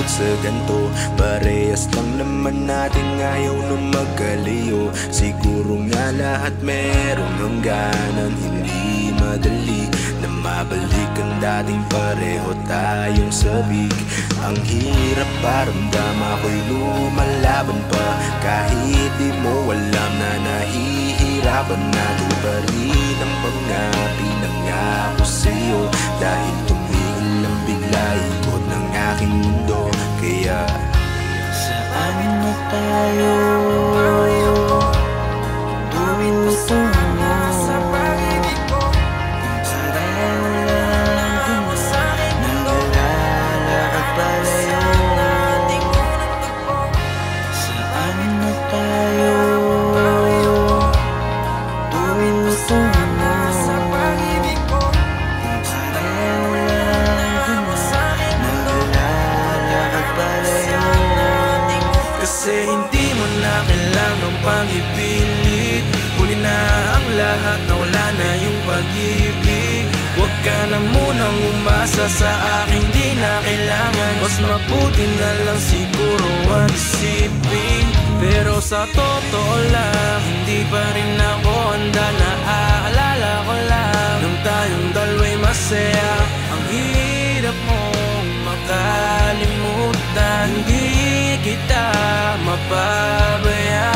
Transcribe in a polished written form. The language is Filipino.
umabot sa ganto. Parehas lang naman natin ayaw na magkalayo. Siguro nga lahat merong hangganan. Hindi madali na mabalik ang dating pareho tayong sabik. Ang hirap paramdam, ako'y lumalaban pa. Kahit di mo alam na nahihirapan na. Di pa rin ang mga pinangako sa'yo. Dahil tumigil ang bigla ikot ng aking mundo. Kaya saan na tayo? Tuwid mo sa pag-ibig ko. Pareho lang din nanglalakad palayo. Saan na tayo? Tuwid mo sa pag-ibig ko. Pareho lang din nanglalakad palayo. kasi hindi mo na kailangang pang-ipilit. Huli na ang lahat, nawala na yung pag-ibig. Huwag ka na munang umasa sa aking di na kailangan. Mas mabuti na lang siguro ang isipin. Pero sa totoo lang, hindi pa rin ako handa. Naaalala ko lang nung tayong dalawa'y masaya. Ang hirap mong makalimutan, hindi kita mapabayaan.